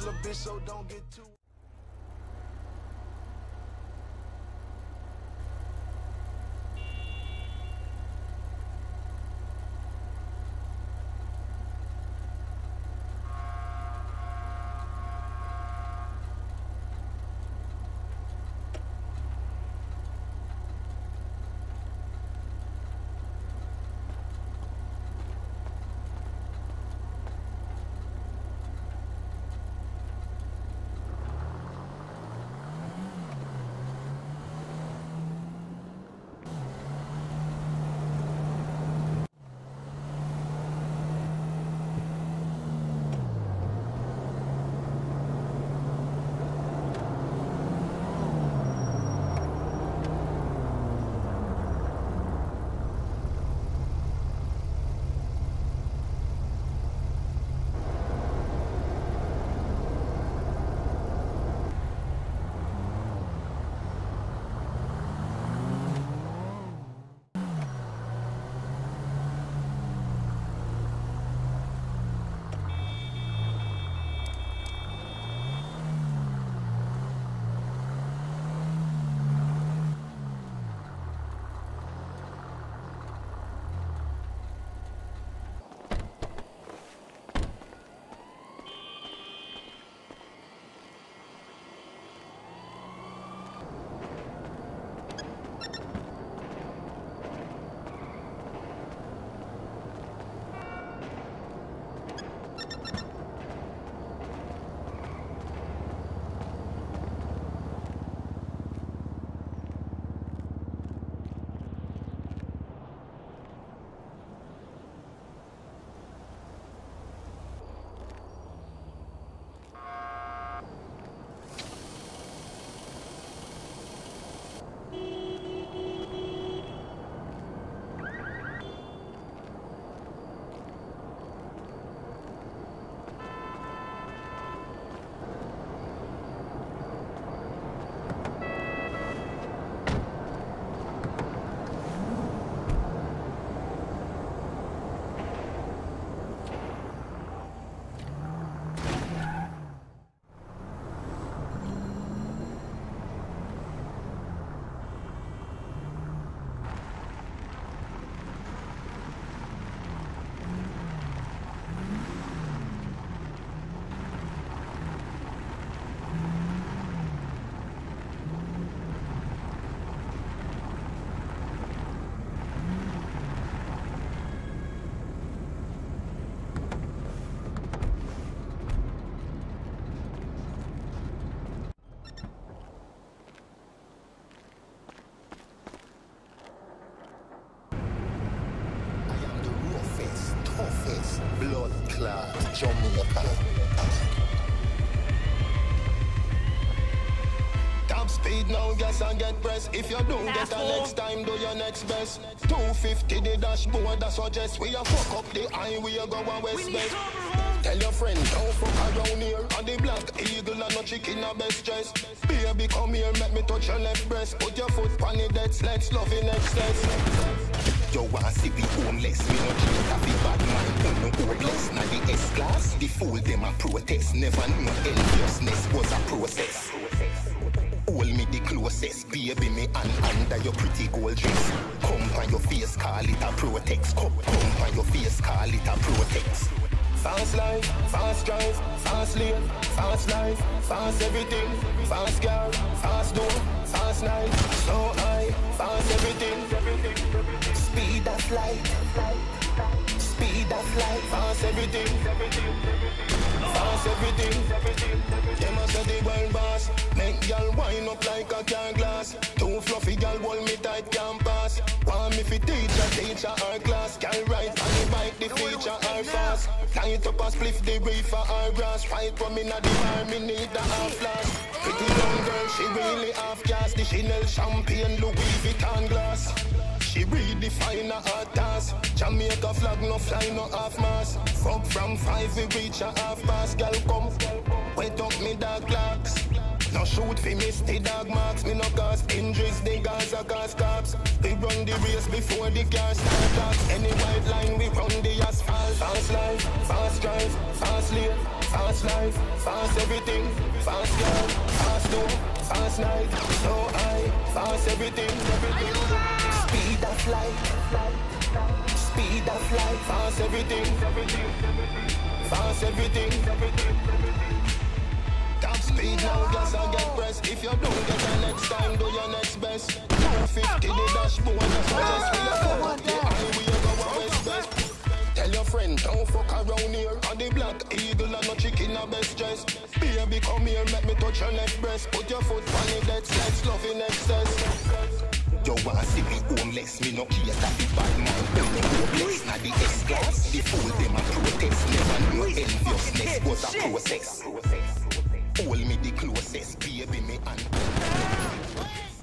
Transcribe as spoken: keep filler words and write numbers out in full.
little bitch, so don't get too. Blood clot, Jamaica. Top speed now, gas and get press. If you don't get a next time, do your next best. two fifty the dashboard, that suggest we a fuck up the highway, go a west best. Tell your friend, don't fuck around here. On the black eagle and no chicken a best dress. Baby, come here, make me touch your left breast. Put your foot on the dead let's love in excess. You want see the homeless, me no treat a big bad man, no hopeless. Now the S-class, the fool them a protest. Never knew enviousness was a process. Hold me the closest, baby, me and under your pretty gold dress. Come on your face, call it a protex. Come, come on your face, call it a protex. Fast life, fast drive, fast lane, fast life, fast everything. Fast girl, fast door, fast night, so high, fast everything. Speed of light, speed of light, fast everything. Fast everything. Them a say the world boss, make y'all wind up like a car glass. Too fluffy y'all hold me tight, can't pass. Want me fi teach a teacher our class. Can ride on the bike, the feature are fast. Light up a spliff the reefer our grass. Fight for me not the bar, me need a half flash. Pretty young girl, she really half gas. The Chanel champagne, Louis Vuitton glass. She redefine her art task. Jamaica flag no fly no half mass. Fuck from five we reach a half past. Girl come, wet up me dark clocks. No shoot fi miss the dog marks. Me no cause injuries, the guys are cause cops. We run run the race before the car start. Any white line we run the asphalt. Fast life, fast drive, fast lane, fast life, fast everything, fast girl, fast door, fast night, so high, fast everything, everything. Speed of light, speed of light, fast everything, fast everything. Top speed now, gas and get pressed. If you don't get the next time, do your next best. two fifty the dashboard, that's what just we are for. The highway go west best. Tell your friend, don't fuck around here. On the black eagle and no chicken a best dress. Baby, come here, make me touch your left breast. Put your foot on it, let's let's love in excess. You wanna see me homeless, me no care that the bad man don't know bless. Now the S-Class, the fool them a protest. Never know enviousness was a process. Hold me the closest, baby, me and